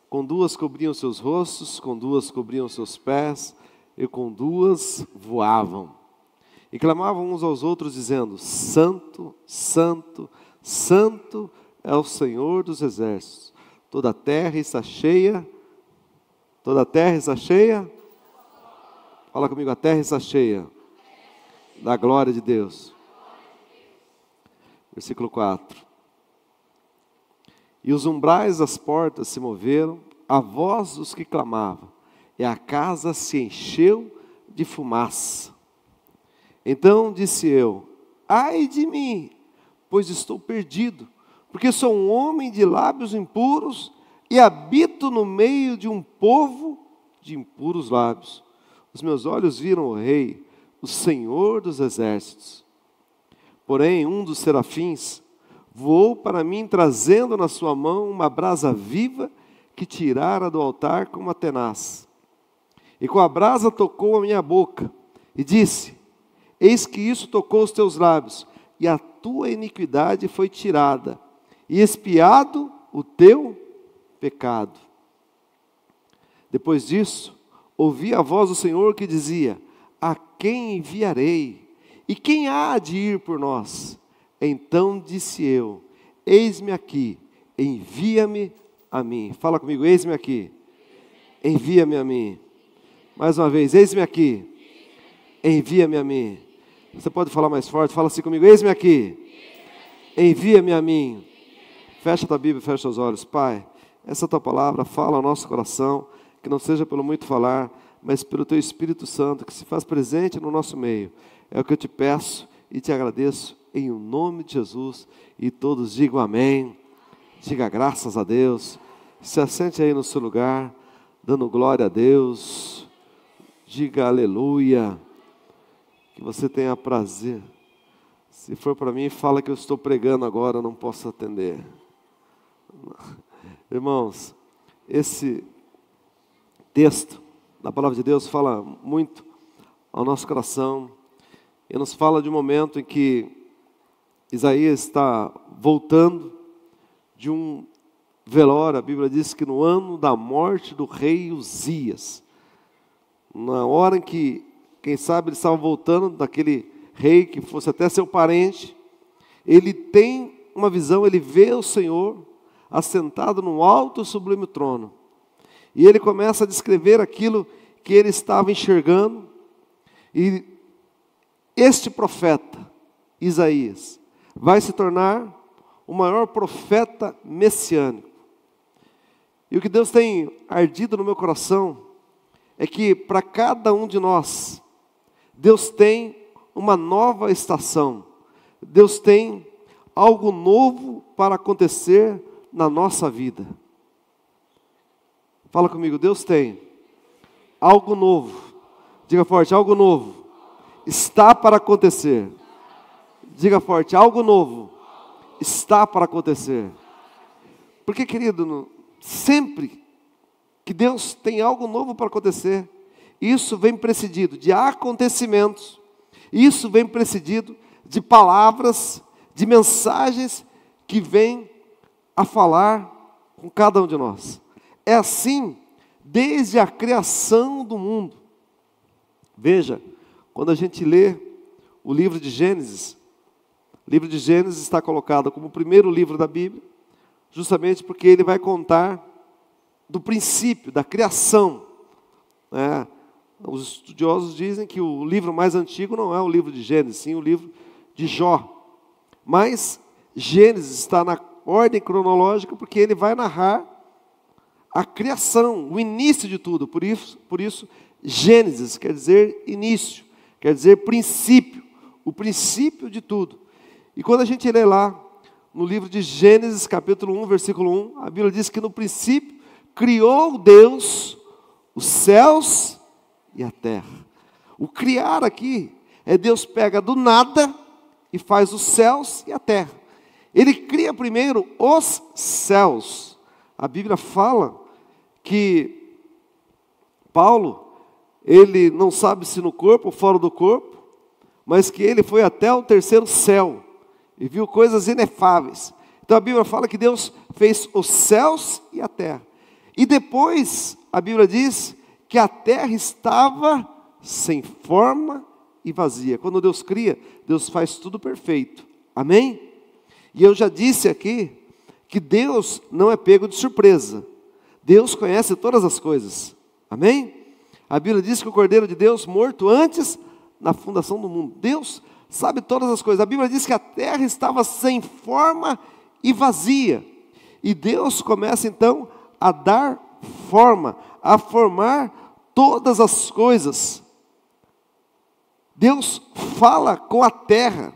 Com 2 cobriam seus rostos, com 2 cobriam seus pés, e com 2 voavam. E clamavam uns aos outros, dizendo: Santo, Santo, Santo é o Senhor dos exércitos. Toda a terra está cheia. Toda a terra está cheia. Fala comigo, a terra está cheia da glória de Deus. Versículo 4. E os umbrais das portas se moveram, a voz dos que clamavam, e a casa se encheu de fumaça. Então disse eu: ai de mim, pois estou perdido, porque sou um homem de lábios impuros e habito no meio de um povo de impuros lábios. Os meus olhos viram o Rei, o Senhor dos exércitos. Porém, um dos serafins voou para mim, trazendo na sua mão uma brasa viva que tirara do altar com uma tenaz. E com a brasa tocou a minha boca e disse: eis que isso tocou os teus lábios, e a tua iniquidade foi tirada, e expiado o teu pecado. Depois disso, ouvi a voz do Senhor que dizia: a quem enviarei? E quem há de ir por nós? Então disse eu: eis-me aqui, envia-me a mim. Fala comigo, eis-me aqui, envia-me a mim. Mais uma vez, eis-me aqui, envia-me a mim. Você pode falar mais forte? Fala assim comigo, eis-me aqui, envia-me a mim. Fecha a tua Bíblia, fecha os olhos. Pai, essa tua palavra fala ao nosso coração, que não seja pelo muito falar, mas pelo teu Espírito Santo, que se faz presente no nosso meio. É o que eu te peço e te agradeço em o nome de Jesus. E todos digam amém. Diga graças a Deus. Se assente aí no seu lugar, dando glória a Deus. Diga aleluia. Que você tenha prazer. Se for para mim, fala que eu estou pregando agora, eu não posso atender. Irmãos, esse texto da palavra de Deus fala muito ao nosso coração. E nos fala de um momento em que Isaías está voltando de um velório. A Bíblia diz que no ano da morte do rei Uzias, na hora em que, quem sabe, ele estava voltando daquele rei que fosse até seu parente, ele tem uma visão, ele vê o Senhor assentado no alto e sublime trono. E ele começa a descrever aquilo que ele estava enxergando. E este profeta, Isaías, vai se tornar o maior profeta messiânico. E o que Deus tem ardido no meu coração é que para cada um de nós, Deus tem uma nova estação. Deus tem algo novo para acontecer na nossa vida. Fala comigo, Deus tem algo novo. Diga forte, algo novo está para acontecer. Diga forte, algo novo está para acontecer. Porque, querido, sempre que Deus tem algo novo para acontecer, isso vem precedido de acontecimentos, isso vem precedido de palavras, de mensagens que vêm a falar com cada um de nós. É assim desde a criação do mundo. Veja, quando a gente lê o livro de Gênesis, o livro de Gênesis está colocado como o primeiro livro da Bíblia, justamente porque ele vai contar do princípio, da criação. Os estudiosos dizem que o livro mais antigo não é o livro de Gênesis, sim o livro de Jó. Mas Gênesis está na ordem cronológica porque ele vai narrar a criação, o início de tudo. Por isso Gênesis quer dizer início, quer dizer princípio, o princípio de tudo. E quando a gente lê lá, no livro de Gênesis, capítulo 1, versículo 1, a Bíblia diz que no princípio criou Deus os céus e a terra. O criar aqui é Deus pega do nada e faz os céus e a terra. Ele cria primeiro os céus. A Bíblia fala que Paulo, ele não sabe se no corpo ou fora do corpo, mas que ele foi até o terceiro céu e viu coisas inefáveis. Então a Bíblia fala que Deus fez os céus e a terra. E depois, a Bíblia diz que a terra estava sem forma e vazia. Quando Deus cria, Deus faz tudo perfeito. Amém? E eu já disse aqui que Deus não é pego de surpresa. Deus conhece todas as coisas. Amém? A Bíblia diz que o Cordeiro de Deus, morto antes da fundação do mundo. Deus sabe todas as coisas. A Bíblia diz que a terra estava sem forma e vazia. E Deus começa então a dar forma, a formar todas as coisas. Deus fala com a terra.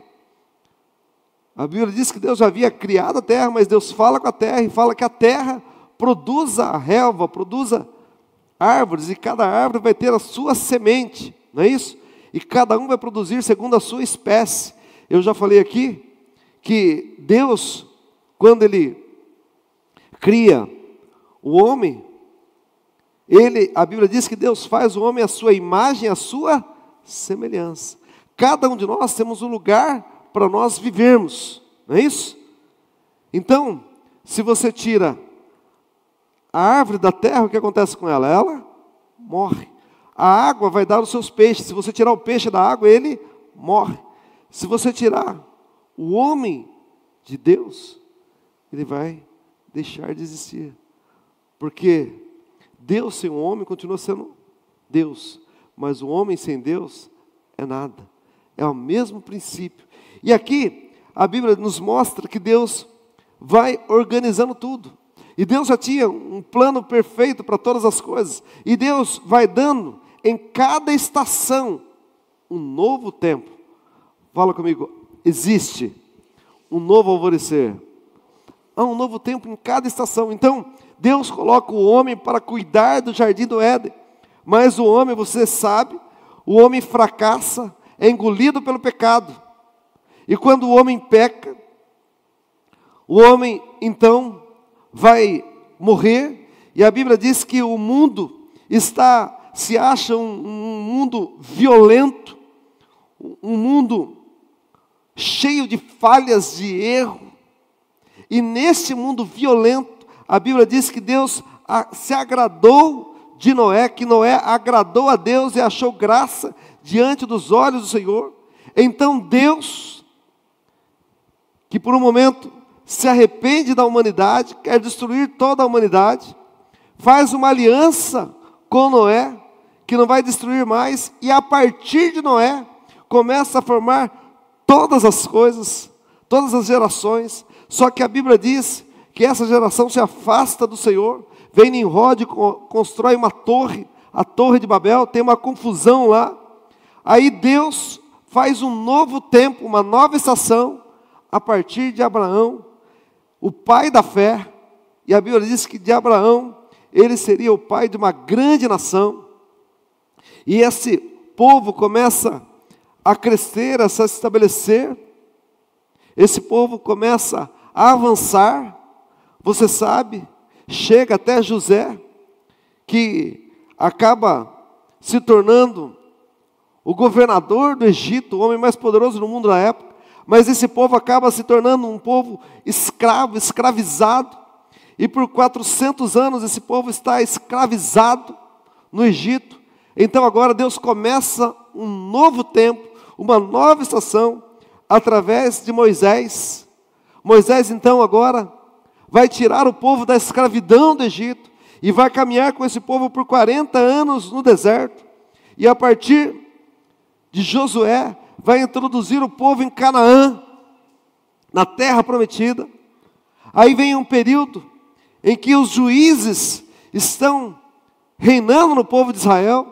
A Bíblia diz que Deus já havia criado a terra, mas Deus fala com a terra e fala que a terra produza a relva, produza árvores, e cada árvore vai ter a sua semente, não é isso? E cada um vai produzir segundo a sua espécie. Eu já falei aqui que Deus, quando Ele cria o homem, a Bíblia diz que Deus faz o homem à sua imagem, à sua semelhança. Cada um de nós temos um lugar para nós vivermos, não é isso? Então, se você tira a árvore da terra, o que acontece com ela? Ela morre. A água vai dar os seus peixes. Se você tirar o peixe da água, ele morre. Se você tirar o homem de Deus, ele vai deixar de existir. Porque Deus sem o homem continua sendo Deus, mas o homem sem Deus é nada. É o mesmo princípio. E aqui a Bíblia nos mostra que Deus vai organizando tudo. E Deus já tinha um plano perfeito para todas as coisas. E Deus vai dando em cada estação um novo tempo. Fala comigo, existe um novo alvorecer. Há um novo tempo em cada estação. Então, Deus coloca o homem para cuidar do jardim do Éden. Mas o homem, você sabe, o homem fracassa, é engolido pelo pecado. E quando o homem peca, o homem então vai morrer. E a Bíblia diz que o mundo se acha um mundo violento, um mundo cheio de falhas, de erro. E nesse mundo violento, a Bíblia diz que Deus se agradou de Noé, que Noé agradou a Deus e achou graça diante dos olhos do Senhor. Então Deus, que por um momento se arrepende da humanidade, quer destruir toda a humanidade, faz uma aliança com Noé, que não vai destruir mais, e a partir de Noé, começa a formar todas as coisas, todas as gerações. Só que a Bíblia diz que essa geração se afasta do Senhor, vem Nimrod, constrói uma torre, a Torre de Babel, tem uma confusão lá. Aí Deus faz um novo tempo, uma nova estação, a partir de Abraão, o pai da fé. E a Bíblia diz que de Abraão, ele seria o pai de uma grande nação. E esse povo começa a crescer, a se estabelecer. Esse povo começa a avançar. Você sabe, chega até José, que acaba se tornando o governador do Egito, o homem mais poderoso do mundo na época. Mas esse povo acaba se tornando um povo escravo, escravizado. E por 400 anos esse povo está escravizado no Egito. Então agora Deus começa um novo tempo, uma nova estação, através de Moisés. Moisés então agora vai tirar o povo da escravidão do Egito e vai caminhar com esse povo por 40 anos no deserto. E a partir de Josué, vai introduzir o povo em Canaã, na terra prometida. Aí vem um período em que os juízes estão reinando no povo de Israel.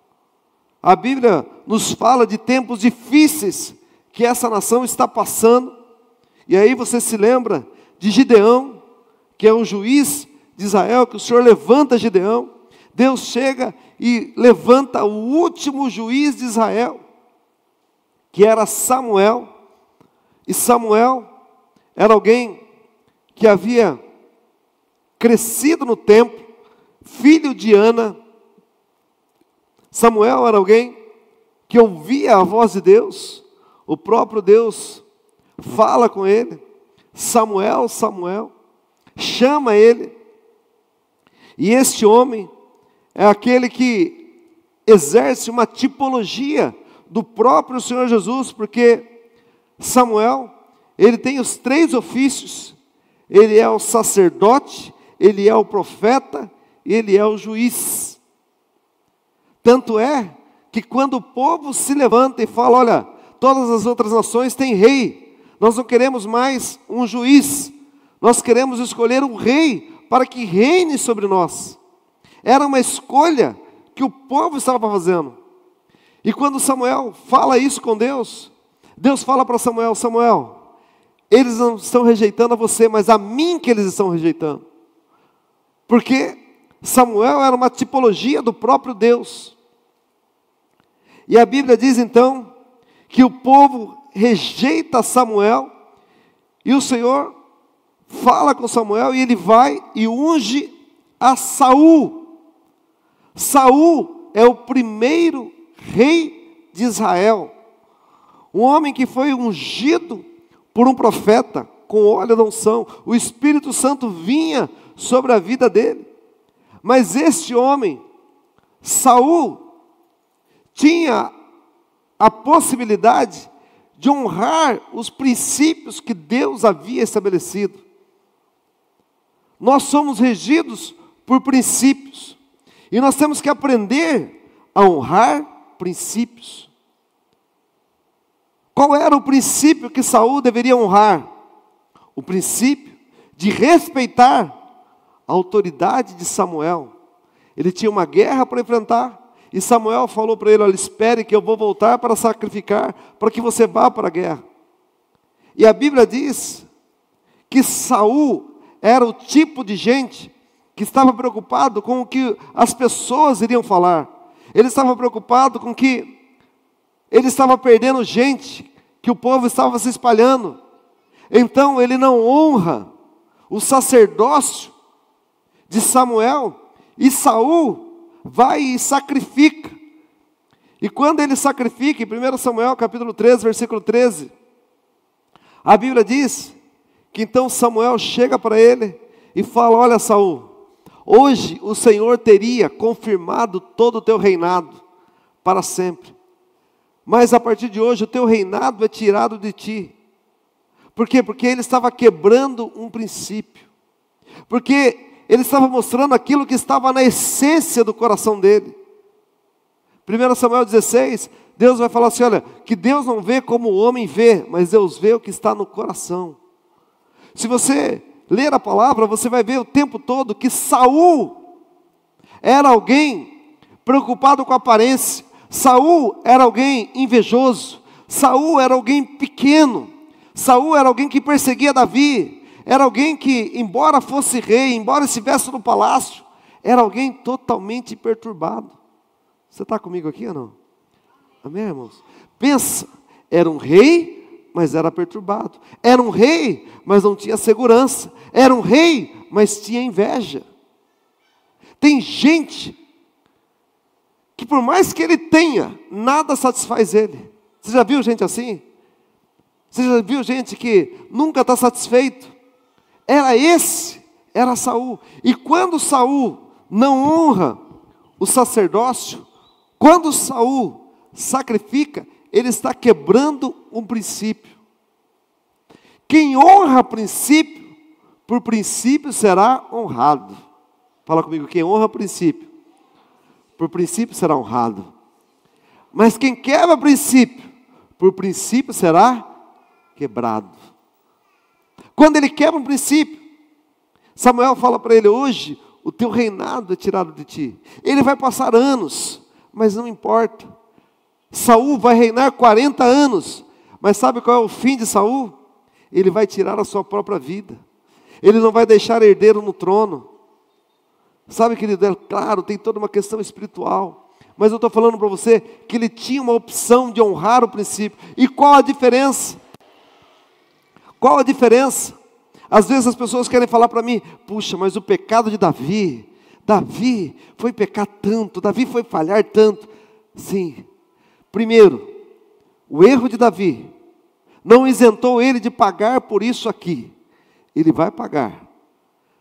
A Bíblia nos fala de tempos difíceis que essa nação está passando. E aí você se lembra de Gideão, que é um juiz de Israel, que o Senhor levanta Gideão. Deus chega e levanta o último juiz de Israel, que era Samuel. E Samuel era alguém que havia crescido no templo, filho de Ana. Samuel era alguém que ouvia a voz de Deus. O próprio Deus fala com ele: Samuel, Samuel, chama ele. E este homem é aquele que exerce uma tipologia do próprio Senhor Jesus, porque Samuel, ele tem os 3 ofícios. Ele é o sacerdote, ele é o profeta, ele é o juiz. Tanto é que quando o povo se levanta e fala, olha, todas as outras nações têm rei, nós não queremos mais um juiz, nós queremos escolher um rei para que reine sobre nós. Era uma escolha que o povo estava fazendo. E quando Samuel fala isso com Deus, Deus fala para Samuel, Samuel, eles não estão rejeitando a você, mas a mim que eles estão rejeitando. Porque Samuel era uma tipologia do próprio Deus. E a Bíblia diz então, que o povo rejeita Samuel, e o Senhor fala com Samuel, e ele vai e unge a Saul. Saul é o primeiro rei de Israel. Um homem que foi ungido por um profeta, com óleo da unção. O Espírito Santo vinha sobre a vida dele. Mas este homem, Saul, tinha a possibilidade de honrar os princípios que Deus havia estabelecido. Nós somos regidos por princípios, e nós temos que aprender a honrar princípios. Qual era o princípio que Saul deveria honrar? O princípio de respeitar a autoridade de Samuel. Ele tinha uma guerra para enfrentar, e Samuel falou para ele, olha, espere que eu vou voltar para sacrificar, para que você vá para a guerra. E a Bíblia diz que Saul era o tipo de gente que estava preocupado com o que as pessoas iriam falar. Ele estava preocupado com que ele estava perdendo gente, que o povo estava se espalhando. Então ele não honra o sacerdócio de Samuel, e Saul vai e sacrifica. E quando ele sacrifica, em 1 Samuel capítulo 13, versículo 13, a Bíblia diz que então Samuel chega para ele e fala, olha Saul, hoje o Senhor teria confirmado todo o teu reinado para sempre. Mas a partir de hoje o teu reinado é tirado de ti. Por quê? Porque ele estava quebrando um princípio. Porque ele estava mostrando aquilo que estava na essência do coração dele. 1 Samuel 16, Deus vai falar assim, olha, que Deus não vê como o homem vê, mas Deus vê o que está no coração. Se você ler a palavra, você vai ver o tempo todo que Saul era alguém preocupado com a aparência. Saul era alguém invejoso. Saul era alguém pequeno. Saul era alguém que perseguia Davi. Era alguém que, embora fosse rei, embora estivesse no palácio, era alguém totalmente perturbado. Você está comigo aqui ou não? Amém, irmãos? Pensa, era um rei, mas era perturbado. Era um rei, mas não tinha segurança. Era um rei, mas tinha inveja. Tem gente que por mais que ele tenha, nada satisfaz ele. Você já viu gente assim? Você já viu gente que nunca está satisfeito? Era Saul. E quando Saul não honra o sacerdócio, quando Saul sacrifica, ele está quebrando um princípio. Quem honra princípio, por princípio será honrado. Fala comigo, quem honra princípio, por princípio será honrado. Mas quem quebra princípio, por princípio será quebrado. Quando ele quebra um princípio, Samuel fala para ele, hoje o teu reinado é tirado de ti. Ele vai passar anos, mas não importa. Saul vai reinar 40 anos, mas sabe qual é o fim de Saul? Ele vai tirar a sua própria vida. Ele não vai deixar herdeiro no trono. Sabe, querido, é claro, tem toda uma questão espiritual. Mas eu estou falando para você que ele tinha uma opção de honrar o princípio. E qual a diferença? Qual a diferença? Às vezes as pessoas querem falar para mim, puxa, mas o pecado de Davi foi pecar tanto, Davi foi falhar tanto. Sim. Primeiro, o erro de Davi não isentou ele de pagar por isso aqui. Ele vai pagar.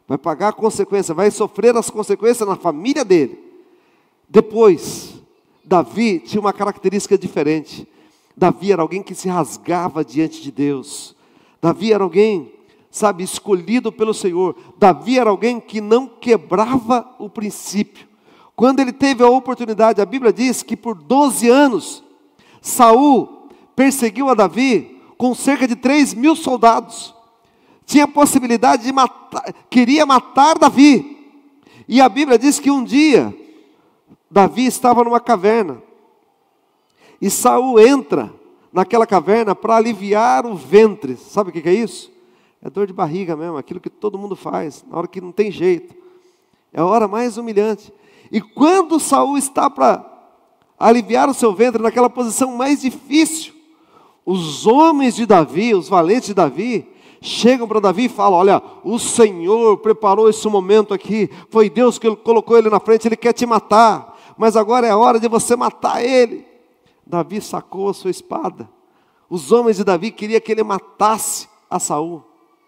vai pagar a consequência, vai sofrer as consequências na família dele. Depois, Davi tinha uma característica diferente. Davi era alguém que se rasgava diante de Deus. Davi era alguém, sabe, escolhido pelo Senhor. Davi era alguém que não quebrava o princípio. Quando ele teve a oportunidade, a Bíblia diz que por 12 anos, Saul perseguiu a Davi com cerca de 3.000 soldados. Tinha possibilidade de matar, queria matar Davi. E a Bíblia diz que um dia, Davi estava numa caverna. E Saul entra naquela caverna para aliviar o ventre. Sabe o que é isso? É dor de barriga mesmo, aquilo que todo mundo faz, na hora que não tem jeito. É a hora mais humilhante. E quando Saul está para aliviar o seu ventre, naquela posição mais difícil, os homens de Davi, os valentes de Davi, chegam para Davi e falam: olha, o Senhor preparou esse momento aqui, foi Deus que colocou ele na frente, ele quer te matar, mas agora é a hora de você matar ele. Davi sacou a sua espada. Os homens de Davi queriam que ele matasse a Saul.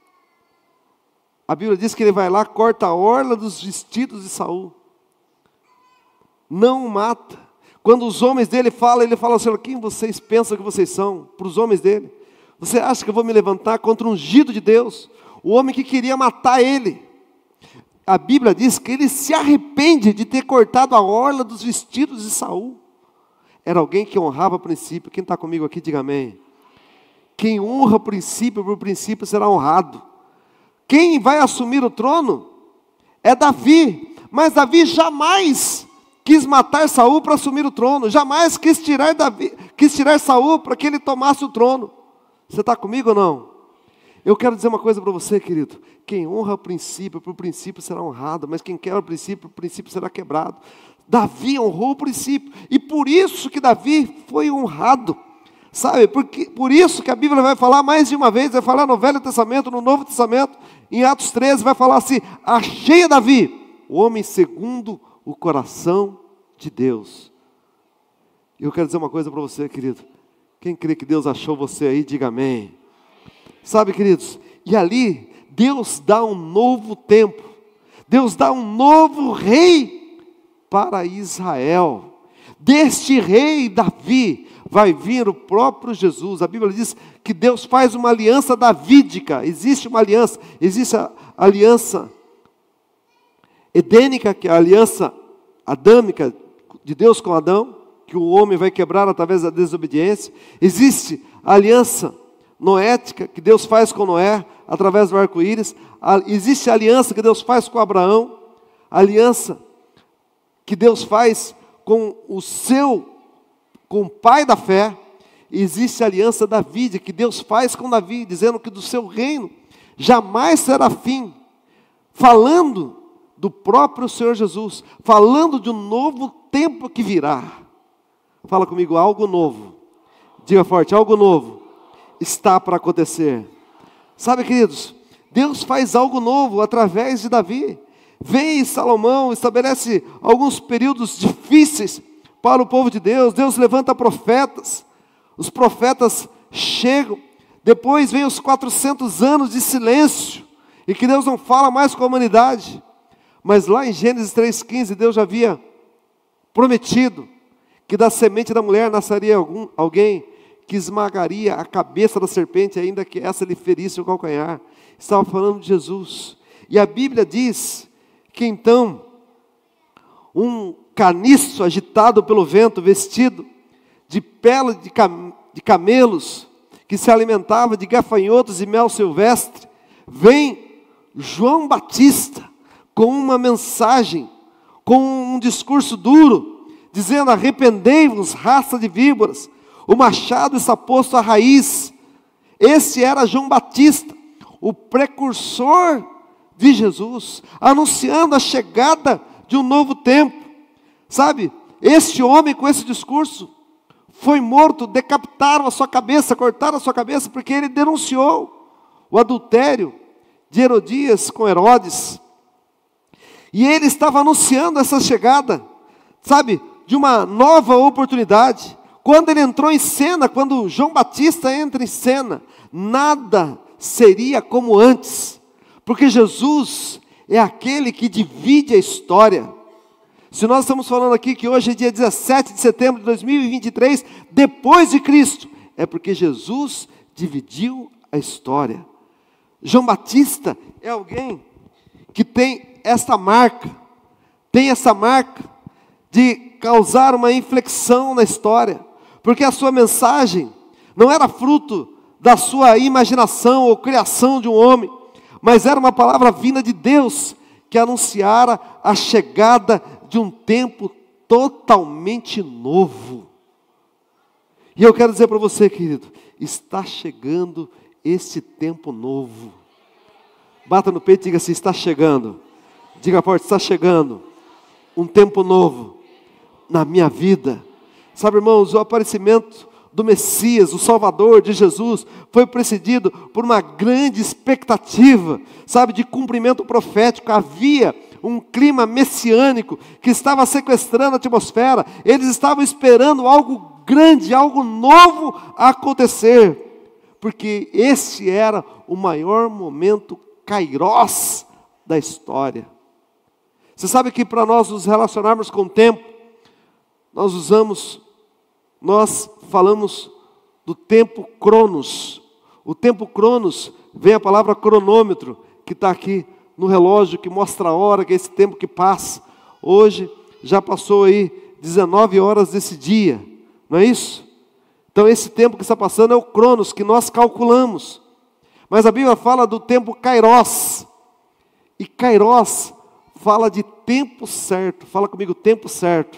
A Bíblia diz que ele vai lá, corta a orla dos vestidos de Saul. Não o mata. Quando os homens dele falam, ele fala: Senhor, quem vocês pensam que vocês são? Para os homens dele. Você acha que eu vou me levantar contra um ungido de Deus? O homem que queria matar ele. A Bíblia diz que ele se arrepende de ter cortado a orla dos vestidos de Saul. Era alguém que honrava o princípio. Quem está comigo aqui, diga amém. Quem honra o princípio, por princípio será honrado. Quem vai assumir o trono é Davi. Mas Davi jamais quis matar Saul para assumir o trono. Jamais quis tirar Saul para que ele tomasse o trono. Você está comigo ou não? Eu quero dizer uma coisa para você, querido. Quem honra o princípio, por princípio será honrado. Mas quem quebra o princípio será quebrado. Davi honrou o princípio. E por isso que Davi foi honrado. Sabe, por isso que a Bíblia vai falar mais de uma vez. Vai falar no Velho Testamento, no Novo Testamento. Em Atos 13 vai falar assim: achei Davi, o homem segundo o coração de Deus. Eu quero dizer uma coisa para você, querido. Quem crê que Deus achou você aí, diga amém. Sabe, queridos, e ali Deus dá um novo tempo. Deus dá um novo rei para Israel. Deste rei Davi vai vir o próprio Jesus. A Bíblia diz que Deus faz uma aliança davídica. Existe uma aliança, existe a aliança edênica, que é a aliança adâmica de Deus com Adão, que o homem vai quebrar através da desobediência. Existe a aliança noética, que Deus faz com Noé, através do arco-íris. Existe a aliança que Deus faz com Abraão, a aliança que Deus faz com o pai da fé. Existe a aliança davídica, que Deus faz com Davi, dizendo que do seu reino jamais será fim. Falando do próprio Senhor Jesus, falando de um novo tempo que virá. Fala comigo, algo novo. Diga forte, algo novo está para acontecer. Sabe, queridos, Deus faz algo novo através de Davi. Vem Salomão, estabelece alguns períodos difíceis para o povo de Deus. Deus levanta profetas. Os profetas chegam. Depois vem os 400 anos de silêncio, e que Deus não fala mais com a humanidade. Mas lá em Gênesis 3,15, Deus já havia prometido que da semente da mulher nasceria alguém que esmagaria a cabeça da serpente, ainda que essa lhe ferisse o calcanhar. Estava falando de Jesus. E a Bíblia diz que então, um caniço agitado pelo vento, vestido de pele de camelos, que se alimentava de gafanhotos e mel silvestre, vem João Batista com uma mensagem, com um discurso duro, dizendo: arrependei-vos, raça de víboras, o machado está posto à raiz. Esse era João Batista, o precursor de Jesus, anunciando a chegada de um novo tempo. Sabe, este homem com esse discurso foi morto, decapitaram a sua cabeça, cortaram a sua cabeça, porque ele denunciou o adultério de Herodias com Herodes. E ele estava anunciando essa chegada, sabe, de uma nova oportunidade. Quando ele entrou em cena, quando João Batista entra em cena, nada seria como antes, porque Jesus é aquele que divide a história. Se nós estamos falando aqui que hoje é dia 17 de setembro de 2023, depois de Cristo, é porque Jesus dividiu a história. João Batista é alguém que tem essa marca de causar uma inflexão na história, porque a sua mensagem não era fruto da sua imaginação ou criação de um homem, mas era uma palavra vinda de Deus, que anunciara a chegada de um tempo totalmente novo. E eu quero dizer para você, querido, está chegando esse tempo novo. Bata no peito e diga assim: está chegando. Diga forte: está chegando um tempo novo na minha vida. Sabe, irmãos, o aparecimento do Messias, o Salvador de Jesus, foi precedido por uma grande expectativa, sabe, de cumprimento profético. Havia um clima messiânico que estava sequestrando a atmosfera. Eles estavam esperando algo grande, algo novo acontecer, porque esse era o maior momento kairós da história. Você sabe que para nós nos relacionarmos com o tempo, nós falamos do tempo cronos. O tempo cronos vem a palavra cronômetro, que está aqui no relógio, que mostra a hora, que é esse tempo que passa. Hoje já passou aí 19 horas desse dia, não é isso? Então esse tempo que está passando é o cronos, que nós calculamos. Mas a Bíblia fala do tempo kairós. E kairós fala de tempo certo. Fala comigo, tempo certo.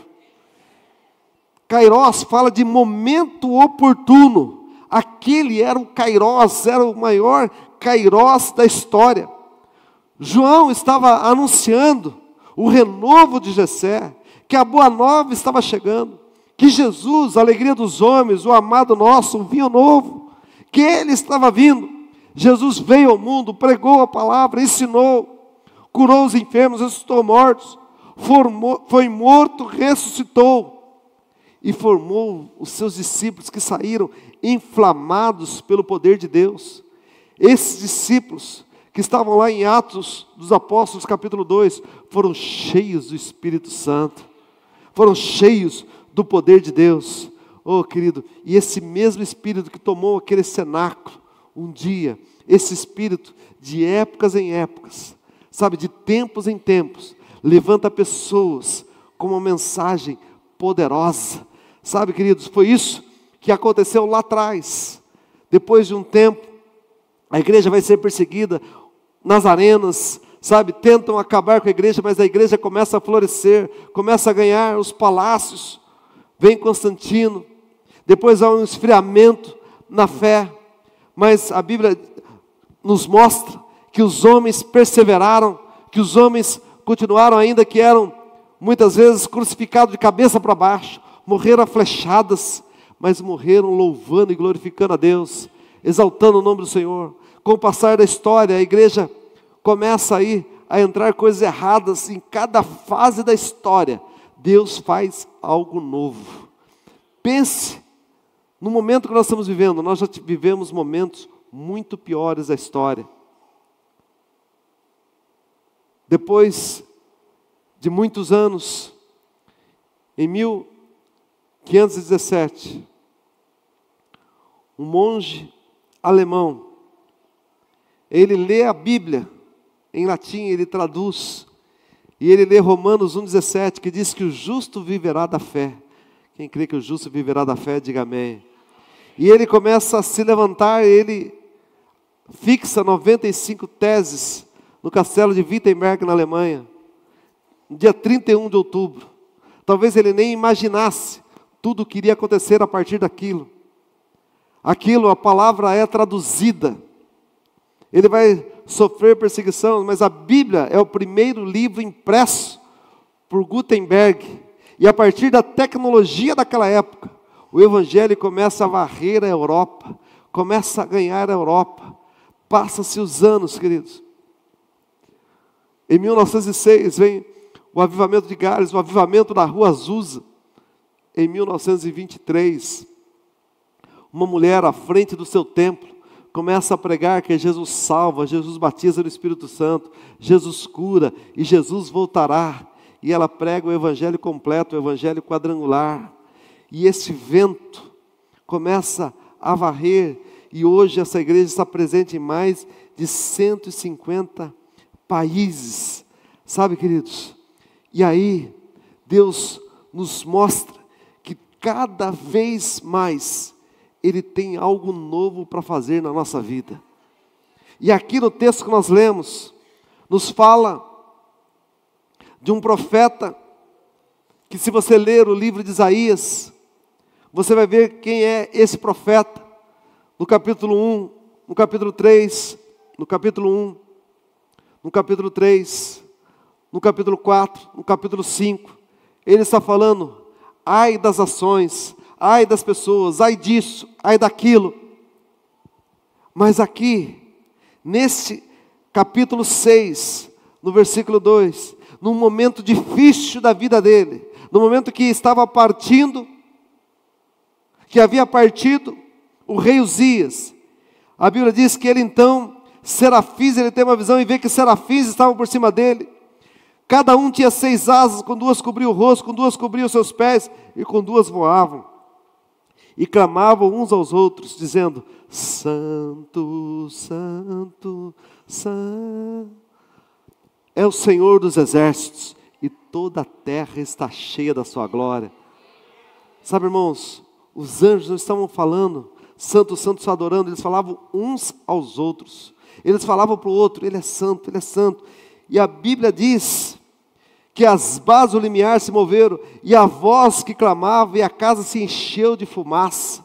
Kairós fala de momento oportuno. Aquele era o kairós, era o maior kairós da história. João estava anunciando o renovo de Jessé, que a boa nova estava chegando, que Jesus, a alegria dos homens, o amado nosso, o vinho novo, que ele estava vindo. Jesus veio ao mundo, pregou a palavra, ensinou, curou os enfermos, ressuscitou mortos, foi morto, ressuscitou, e formou os seus discípulos que saíram inflamados pelo poder de Deus. Esses discípulos que estavam lá em Atos dos Apóstolos, capítulo 2, foram cheios do Espírito Santo, foram cheios do poder de Deus. Oh, querido, e esse mesmo Espírito que tomou aquele cenáculo, um dia, esse Espírito, de épocas em épocas, sabe, de tempos em tempos, levanta pessoas com uma mensagem poderosa. Sabe, queridos, foi isso que aconteceu lá atrás. Depois de um tempo, a igreja vai ser perseguida, nazarenas, sabe, tentam acabar com a igreja, mas a igreja começa a florescer, começa a ganhar os palácios. Vem Constantino, depois há um esfriamento na fé, mas a Bíblia nos mostra que os homens perseveraram, que os homens continuaram, ainda que eram muitas vezes crucificados de cabeça para baixo, morreram a flechadas, mas morreram louvando e glorificando a Deus, exaltando o nome do Senhor. Com o passar da história, a igreja começa aí a entrar coisas erradas em cada fase da história. Deus faz algo novo. Pense no momento que nós estamos vivendo. Nós já vivemos momentos muito piores da história. Depois de muitos anos, em 1517, um monge alemão, ele lê a Bíblia em latim, ele traduz, e ele lê Romanos 1,17, que diz que o justo viverá da fé. Quem crê que o justo viverá da fé, diga amém. E ele começa a se levantar, ele fixa 95 teses no castelo de Wittenberg, na Alemanha, no dia 31 de outubro. Talvez ele nem imaginasse tudo o que iria acontecer a partir daquilo. Aquilo, a palavra é traduzida. Ele vai sofrer perseguição, mas a Bíblia é o primeiro livro impresso por Gutenberg. E a partir da tecnologia daquela época, o Evangelho começa a varrer a Europa, começa a ganhar a Europa. Passa-se os anos, queridos. Em 1906 vem o avivamento de Gales, o avivamento da Rua Azusa. Em 1923, uma mulher à frente do seu templo começa a pregar que Jesus salva, Jesus batiza no Espírito Santo, Jesus cura e Jesus voltará. E ela prega o evangelho completo, o evangelho quadrangular. E esse vento começa a varrer, e hoje essa igreja está presente em mais de 150 países. Sabe, queridos? E aí, Deus nos mostra que cada vez mais Ele tem algo novo para fazer na nossa vida. E aqui no texto que nós lemos, nos fala de um profeta, que se você ler o livro de Isaías, você vai ver quem é esse profeta, no capítulo 1, no capítulo 3, no capítulo 1, no capítulo 3, no capítulo 4, no capítulo 5, ele está falando, ai das ações, ai das pessoas, ai disso, ai daquilo. Mas aqui, nesse capítulo 6, no versículo 2, num momento difícil da vida dele, no momento que estava partindo, que havia partido o rei Uzias, a Bíblia diz que ele então, serafins, ele tem uma visão e vê que serafins estavam por cima dele, cada um tinha 6 asas, com 2 cobriam o rosto, com 2 cobriam os seus pés, e com 2 voavam, e clamavam uns aos outros, dizendo, Santo, Santo, Santo, é o Senhor dos exércitos, e toda a terra está cheia da sua glória. Sabe, irmãos, os anjos não estavam falando, Santo, Santo, só adorando, eles falavam uns aos outros, eles falavam para o outro, Ele é santo, Ele é santo, e a Bíblia diz que as bases do limiar se moveram, e a voz que clamava, e a casa se encheu de fumaça.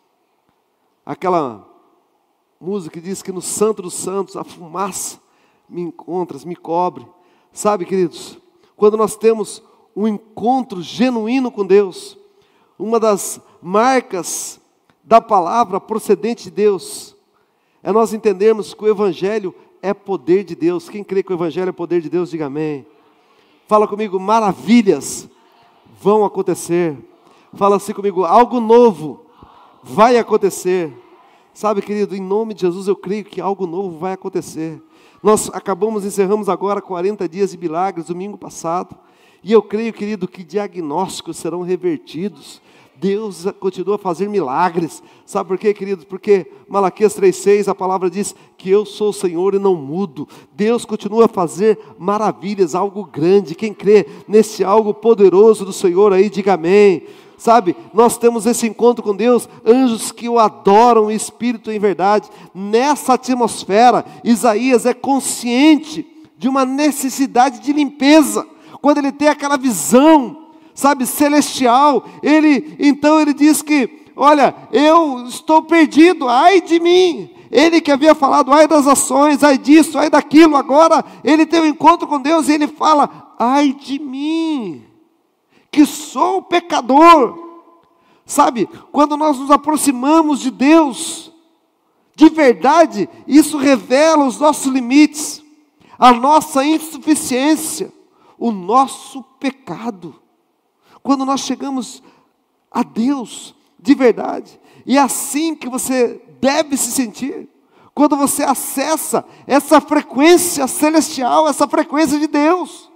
Aquela música que diz que no Santo dos Santos, a fumaça me encontra, me cobre. Sabe, queridos, quando nós temos um encontro genuíno com Deus, uma das marcas da palavra procedente de Deus, é nós entendermos que o Evangelho é poder de Deus. Quem crê que o Evangelho é poder de Deus, diga amém. Fala comigo, maravilhas vão acontecer. Fala assim comigo, algo novo vai acontecer. Sabe, querido, em nome de Jesus eu creio que algo novo vai acontecer. Nós encerramos agora 40 dias de milagres, domingo passado. E eu creio, querido, que diagnósticos serão revertidos. Deus continua a fazer milagres. Sabe por quê, querido? Porque Malaquias 3,6, a palavra diz que eu sou o Senhor e não mudo. Deus continua a fazer maravilhas, algo grande. Quem crê nesse algo poderoso do Senhor aí, diga amém. Sabe, nós temos esse encontro com Deus, anjos que o adoram em espírito e em verdade. Nessa atmosfera, Isaías é consciente de uma necessidade de limpeza. Quando ele tem aquela visão, sabe, celestial, então ele diz que, olha, eu estou perdido, ai de mim. Ele que havia falado, ai das ações, ai disso, ai daquilo, agora ele tem um encontro com Deus e ele fala, ai de mim, que sou pecador. Sabe, quando nós nos aproximamos de Deus, de verdade, isso revela os nossos limites, a nossa insuficiência, o nosso pecado. Quando nós chegamos a Deus de verdade, e é assim que você deve se sentir, quando você acessa essa frequência celestial, essa frequência de Deus.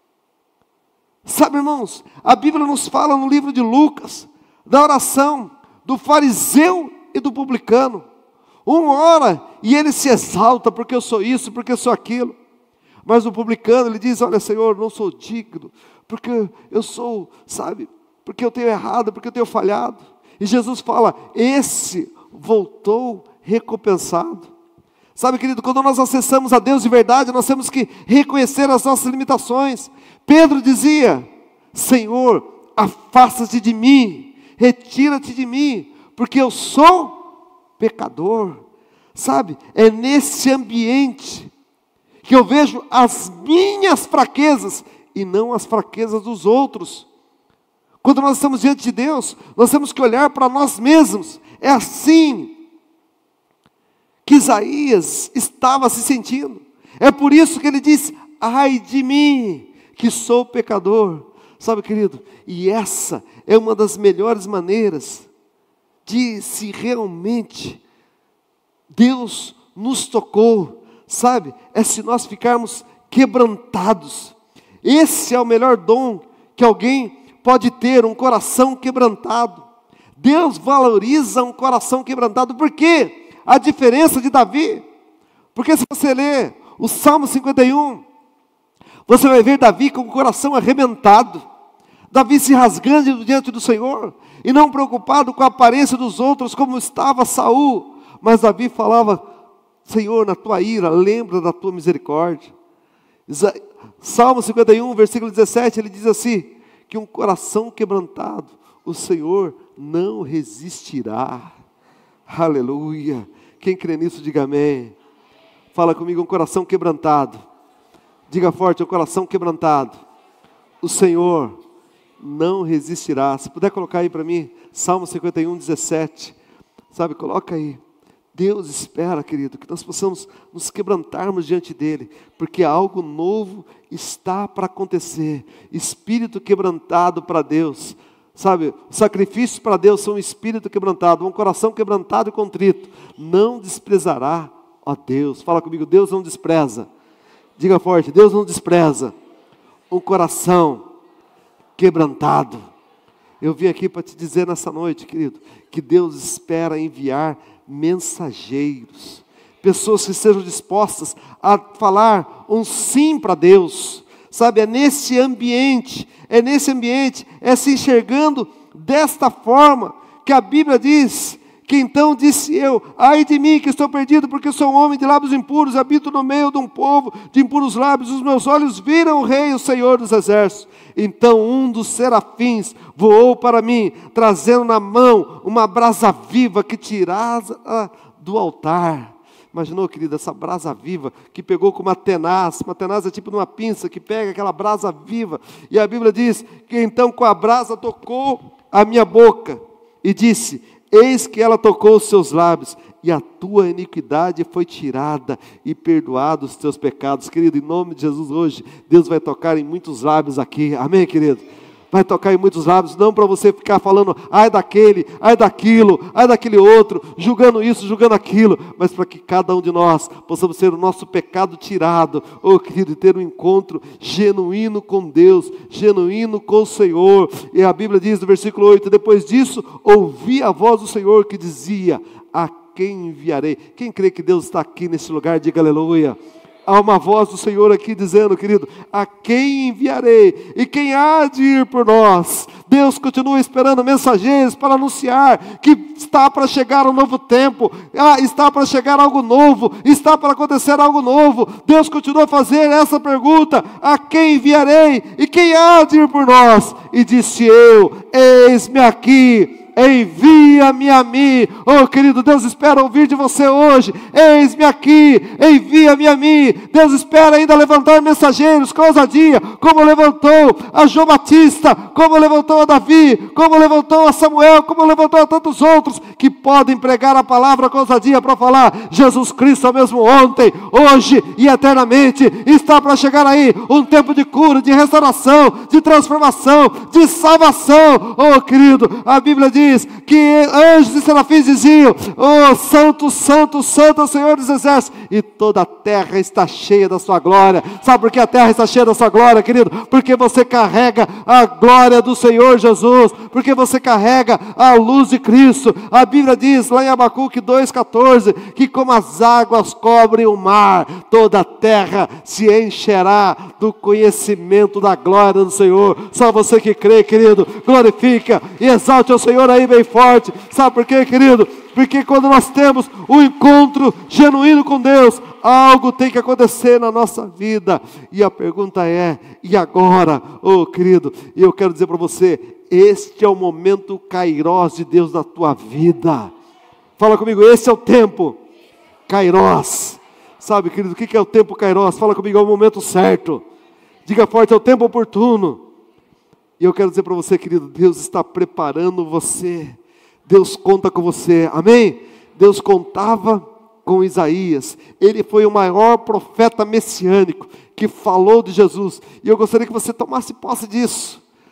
Sabe, irmãos, a Bíblia nos fala no livro de Lucas, da oração do fariseu e do publicano. Um ora e ele se exalta, porque eu sou isso, porque eu sou aquilo. Mas o publicano, ele diz, olha, Senhor, não sou digno, porque eu sou, sabe, porque eu tenho errado, porque eu tenho falhado. E Jesus fala, esse voltou recompensado. Sabe, querido, quando nós acessamos a Deus de verdade, nós temos que reconhecer as nossas limitações. Pedro dizia, Senhor, afasta-te de mim, retira-te de mim, porque eu sou pecador. Sabe, é nesse ambiente que eu vejo as minhas fraquezas e não as fraquezas dos outros. Quando nós estamos diante de Deus, nós temos que olhar para nós mesmos. É assim que Isaías estava se sentindo. É por isso que ele diz, ai de mim, que sou pecador. Sabe, querido, e essa é uma das melhores maneiras de se realmente Deus nos tocou, sabe? É se nós ficarmos quebrantados. Esse é o melhor dom que alguém pode ter, um coração quebrantado. Deus valoriza um coração quebrantado. Por quê? A diferença de Davi. Porque se você ler o Salmo 51, você vai ver Davi com o coração arrebentado. Davi se rasgando diante do Senhor, e não preocupado com a aparência dos outros, como estava Saul. Mas Davi falava: Senhor, na tua ira, lembra da tua misericórdia. Salmo 51, versículo 17, ele diz assim, que um coração quebrantado, o Senhor não resistirá. Aleluia. Quem crê nisso, diga amém. Fala comigo, um coração quebrantado. Diga forte, um coração quebrantado, o Senhor não resistirá. Se puder colocar aí para mim, Salmo 51, 17. Sabe, coloca aí. Deus espera, querido, que nós possamos nos quebrantarmos diante dEle, porque algo novo está para acontecer. Espírito quebrantado para Deus. Sabe, sacrifícios para Deus são um espírito quebrantado, um coração quebrantado e contrito. Não desprezará, ó Deus. Fala comigo, Deus não despreza. Diga forte, Deus não despreza um coração quebrantado. Eu vim aqui para te dizer nessa noite, querido, que Deus espera enviar mensageiros, pessoas que estejam dispostas a falar um sim para Deus. Sabe, é nesse ambiente, é se enxergando desta forma, que a Bíblia diz, que então disse eu: ai de mim que estou perdido, porque sou um homem de lábios impuros, habito no meio de um povo de impuros lábios, os meus olhos viram o Rei, o Senhor dos Exércitos. Então um dos serafins voou para mim, trazendo na mão uma brasa viva que tirava do altar. Imaginou, querida, essa brasa viva que pegou com uma tenaz é tipo uma pinça que pega aquela brasa viva. E a Bíblia diz que então com a brasa tocou a minha boca e disse: eis que ela tocou os seus lábios, e a tua iniquidade foi tirada, e perdoados os teus pecados. Querido, em nome de Jesus hoje, Deus vai tocar em muitos lábios aqui, amém, querido? Vai tocar em muitos lábios, não para você ficar falando, ai daquele, ai daquilo, ai daquele outro, julgando isso, julgando aquilo, mas para que cada um de nós possamos ter o nosso pecado tirado, querido, e ter um encontro genuíno com Deus, genuíno com o Senhor. E a Bíblia diz no versículo 8, depois disso, ouvi a voz do Senhor que dizia: a quem enviarei? Quem crê que Deus está aqui nesse lugar, diga aleluia. Há uma voz do Senhor aqui dizendo, querido: a quem enviarei? E quem há de ir por nós? Deus continua esperando mensageiros para anunciar que está para chegar um novo tempo, está para chegar algo novo, está para acontecer algo novo. Deus continua a fazer essa pergunta: a quem enviarei? E quem há de ir por nós? E disse eu: eis-me aqui, envia-me a mim. Querido, Deus espera ouvir de você hoje: eis-me aqui, envia-me a mim. Deus espera ainda levantar mensageiros com ousadia, como levantou a João Batista, como levantou a Davi, como levantou a Samuel, como levantou a tantos outros, que podem pregar a palavra com ousadia para falar: Jesus Cristo é o mesmo ontem, hoje e eternamente. Está para chegar aí um tempo de cura, de restauração, de transformação, de salvação. Querido, a Bíblia diz que anjos e serafins diziam: santo, santo, santo é o Senhor dos Exércitos, e toda a terra está cheia da sua glória. Sabe por que a terra está cheia da sua glória, querido? Porque você carrega a glória do Senhor Jesus, porque você carrega a luz de Cristo. A Bíblia diz lá em Abacuque 2,14, que como as águas cobrem o mar, toda a terra se encherá do conhecimento da glória do Senhor. Só você que crê, querido, glorifica e exalte ao Senhor aí bem forte. Sabe por quê, querido? Porque quando nós temos um encontro genuíno com Deus, algo tem que acontecer na nossa vida. E a pergunta é: e agora? Querido, e eu quero dizer para você, este é o momento kairós de Deus na tua vida. Fala comigo, esse é o tempo kairós. Sabe, querido, o que é o tempo kairós? Fala comigo, é o momento certo. Diga forte, é o tempo oportuno. E eu quero dizer para você, querido, Deus está preparando você. Deus conta com você, amém? Deus contava com Isaías. Ele foi o maior profeta messiânico que falou de Jesus. E eu gostaria que você tomasse posse disso.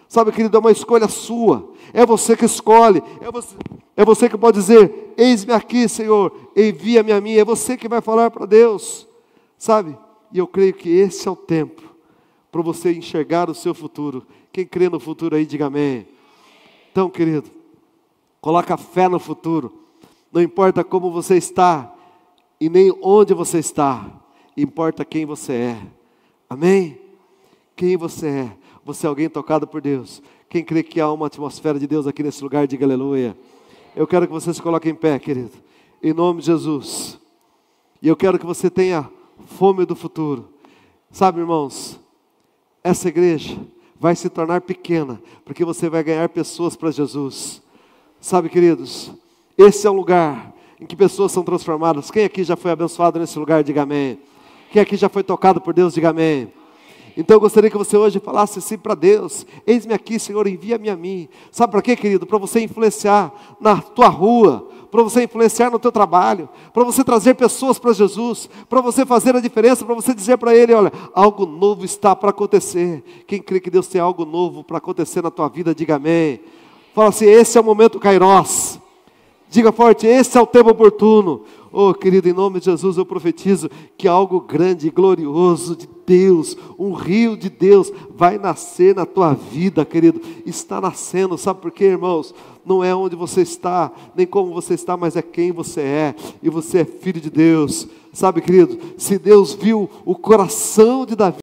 Sabe, querido, é uma escolha sua. É você que escolhe. É você que pode dizer: eis-me aqui, Senhor, envia-me a mim. É você que vai falar para Deus. Sabe? E eu creio que esse é o tempo para você enxergar o seu futuro. Quem crê no futuro aí, diga amém. Então, querido, coloca fé no futuro. Não importa como você está e nem onde você está. Importa quem você é. Amém? Quem você é. Você é alguém tocado por Deus. Quem crê que há uma atmosfera de Deus aqui nesse lugar, diga aleluia. Eu quero que você se coloque em pé, querido. Em nome de Jesus. E eu quero que você tenha fome do futuro. Sabe, irmãos, essa igreja vai se tornar pequena, porque você vai ganhar pessoas para Jesus. Sabe, queridos, esse é um lugar em que pessoas são transformadas. Quem aqui já foi abençoado nesse lugar, diga amém. Quem aqui já foi tocado por Deus, diga amém. Então eu gostaria que você hoje falasse assim para Deus: eis-me aqui, Senhor, envia-me a mim. Sabe para quê, querido? Para você influenciar na tua rua, para você influenciar no teu trabalho, para você trazer pessoas para Jesus, para você fazer a diferença, para você dizer para Ele: olha, algo novo está para acontecer. Quem crê que Deus tem algo novo para acontecer na tua vida, diga amém. Fala assim: esse é o momento Kairos. Diga forte: esse é o tempo oportuno. Oh, querido, em nome de Jesus eu profetizo que algo grande e glorioso de Deus, um rio de Deus vai nascer na tua vida, querido. Está nascendo, sabe por quê, irmãos? Não é onde você está, nem como você está, mas é quem você é. E você é filho de Deus. Sabe, querido, se Deus viu o coração de Davi,